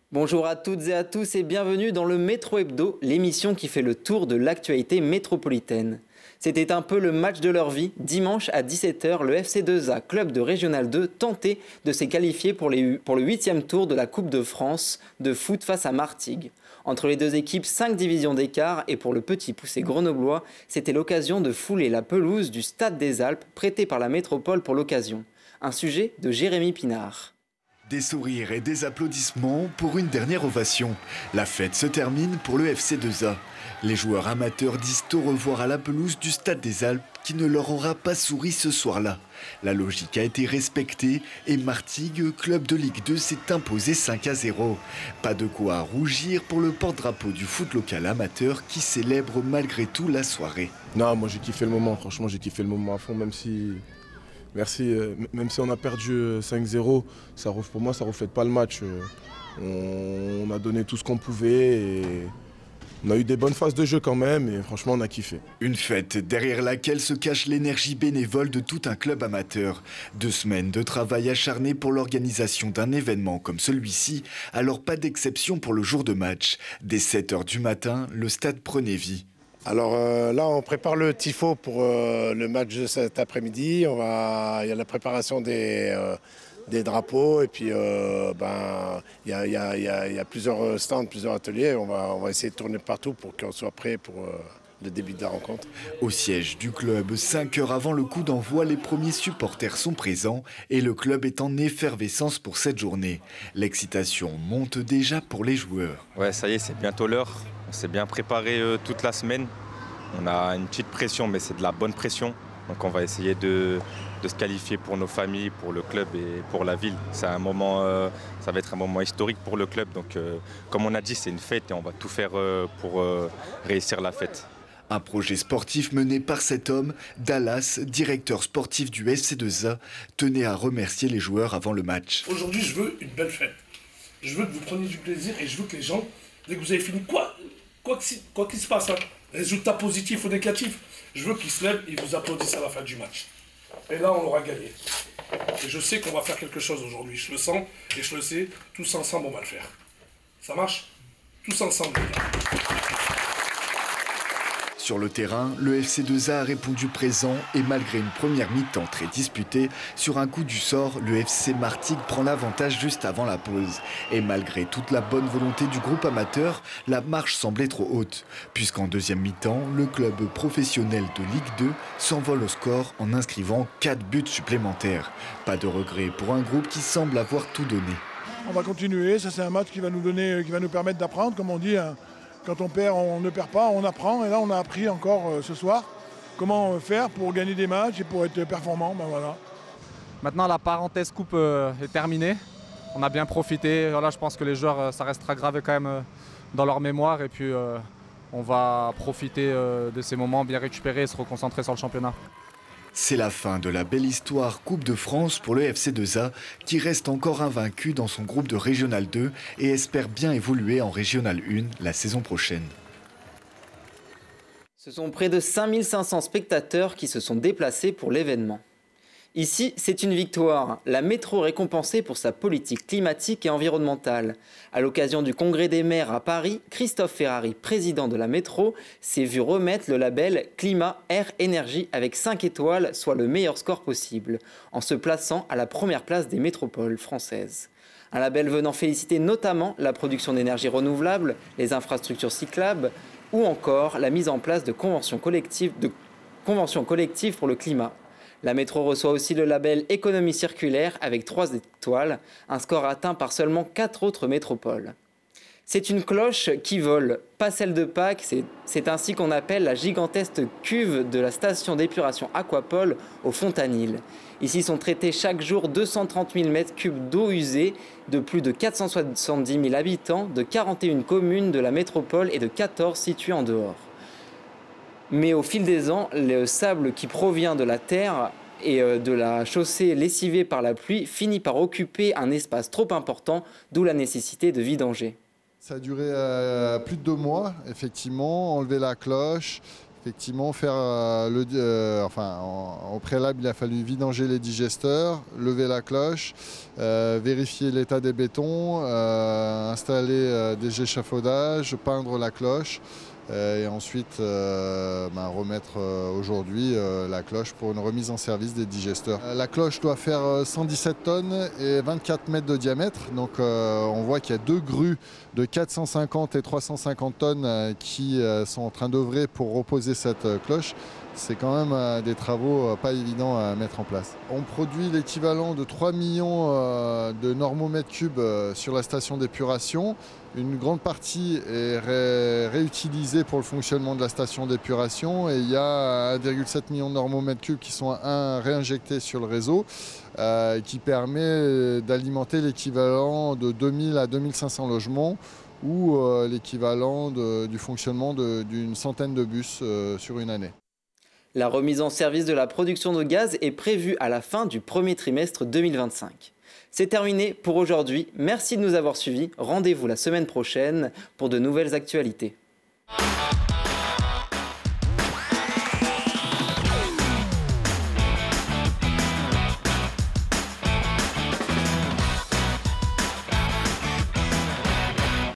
Bonjour à toutes et à tous et bienvenue dans le Métro Hebdo, l'émission qui fait le tour de l'actualité métropolitaine. C'était un peu le match de leur vie. Dimanche à 17h, le FC2A, club de Régional 2, tentait de se qualifier pour le 8e tour de la Coupe de France de foot face à Martigues. Entre les deux équipes, 5 divisions d'écart et pour le petit poussé grenoblois, c'était l'occasion de fouler la pelouse du Stade des Alpes prêtée par la métropole pour l'occasion. Un sujet de Jérémy Pinard. Des sourires et des applaudissements pour une dernière ovation. La fête se termine pour le FC2A. Les joueurs amateurs disent au revoir à la pelouse du Stade des Alpes qui ne leur aura pas souri ce soir-là. La logique a été respectée et Martigues, club de Ligue 2, s'est imposé 5-0. Pas de quoi rougir pour le porte-drapeau du foot local amateur qui célèbre malgré tout la soirée. Non, moi j'ai kiffé le moment, franchement j'ai kiffé le moment à fond, même si on a perdu 5-0, pour moi ça ne reflète pas le match. On a donné tout ce qu'on pouvait et on a eu des bonnes phases de jeu quand même et franchement on a kiffé. Une fête derrière laquelle se cache l'énergie bénévole de tout un club amateur. 2 semaines de travail acharné pour l'organisation d'un événement comme celui-ci, alors pas d'exception pour le jour de match. Dès 7h du matin, le stade prenait vie. Alors là, on prépare le tifo pour le match de cet après-midi. Il y a la préparation des drapeaux et puis il y a plusieurs stands, plusieurs ateliers. On va essayer de tourner partout pour qu'on soit prêt pour le début de la rencontre. Au siège du club, 5 heures avant le coup d'envoi, les premiers supporters sont présents et le club est en effervescence pour cette journée. L'excitation monte déjà pour les joueurs. Ouais, ça y est, c'est bientôt l'heure. On s'est bien préparé toute la semaine. On a une petite pression, mais c'est de la bonne pression. Donc on va essayer de se qualifier pour nos familles, pour le club et pour la ville. C'est un moment, ça va être un moment historique pour le club. Donc comme on a dit, c'est une fête et on va tout faire pour réussir la fête. Un projet sportif mené par cet homme, Dallas, directeur sportif du FC2A, tenait à remercier les joueurs avant le match. Aujourd'hui, je veux une belle fête. Je veux que vous preniez du plaisir et je veux que les gens, dès que vous avez fini, quoi qu'il se passe, hein, résultat positif ou négatif, je veux qu'ils se lèvent et vous applaudissent à la fin du match. Et là, on aura gagné. Et je sais qu'on va faire quelque chose aujourd'hui. Je le sens et je le sais. Tous ensemble, on va le faire. Ça marche? Tous ensemble, les gars. Sur le terrain, le FC2A a répondu présent et malgré une première mi-temps très disputée, sur un coup du sort, le FC Martigues prend l'avantage juste avant la pause. Et malgré toute la bonne volonté du groupe amateur, la marche semblait trop haute, puisqu'en deuxième mi-temps, le club professionnel de Ligue 2 s'envole au score en inscrivant 4 buts supplémentaires. Pas de regret pour un groupe qui semble avoir tout donné. On va continuer, ça c'est un match qui va nous permettre d'apprendre, comme on dit. Quand on perd, on ne perd pas, on apprend. Et là, on a appris encore ce soir comment faire pour gagner des matchs et pour être performant. Ben voilà. Maintenant, la parenthèse coupe est terminée. On a bien profité. Voilà, je pense que les joueurs, ça restera gravé quand même dans leur mémoire. Et puis, on va profiter de ces moments, bien récupérer et se reconcentrer sur le championnat. C'est la fin de la belle histoire Coupe de France pour le FC2A qui reste encore invaincu dans son groupe de Régional 2 et espère bien évoluer en Régional 1 la saison prochaine. Ce sont près de 5500 spectateurs qui se sont déplacés pour l'événement. Ici, c'est une victoire. La métro récompensée pour sa politique climatique et environnementale. À l'occasion du Congrès des maires à Paris, Christophe Ferrari, président de la métro, s'est vu remettre le label Climat, Air, Énergie avec 5 étoiles, soit le meilleur score possible, en se plaçant à la première place des métropoles françaises. Un label venant féliciter notamment la production d'énergie renouvelable, les infrastructures cyclables ou encore la mise en place de conventions collectives pour le climat. La métro reçoit aussi le label Économie circulaire avec 3 étoiles, un score atteint par seulement 4 autres métropoles. C'est une cloche qui vole, pas celle de Pâques, c'est ainsi qu'on appelle la gigantesque cuve de la station d'épuration Aquapol au Fontanil. Ici sont traités chaque jour 230 000 m3 d'eau usée de plus de 470 000 habitants, de 41 communes de la métropole et de 14 situées en dehors. Mais au fil des ans, le sable qui provient de la terre et de la chaussée lessivée par la pluie finit par occuper un espace trop important, d'où la nécessité de vidanger. Ça a duré plus de 2 mois, effectivement, enlever la cloche, effectivement faire au préalable, il a fallu vidanger les digesteurs, lever la cloche, vérifier l'état des bétons, installer des échafaudages, peindre la cloche. Et ensuite remettre aujourd'hui la cloche pour une remise en service des digesteurs. La cloche doit faire 117 tonnes et 24 mètres de diamètre. Donc on voit qu'il y a 2 grues de 450 et 350 tonnes qui sont en train d'œuvrer pour reposer cette cloche. C'est quand même des travaux pas évidents à mettre en place. On produit l'équivalent de 3 millions de normomètres cubes sur la station d'épuration. Une grande partie est réutilisée pour le fonctionnement de la station d'épuration et il y a 1,7 million de normomètres cubes qui sont réinjectés sur le réseau qui permet d'alimenter l'équivalent de 2000 à 2500 logements ou l'équivalent du fonctionnement d'une centaine de bus sur une année. La remise en service de la production de gaz est prévue à la fin du premier trimestre 2025. C'est terminé pour aujourd'hui. Merci de nous avoir suivis. Rendez-vous la semaine prochaine pour de nouvelles actualités.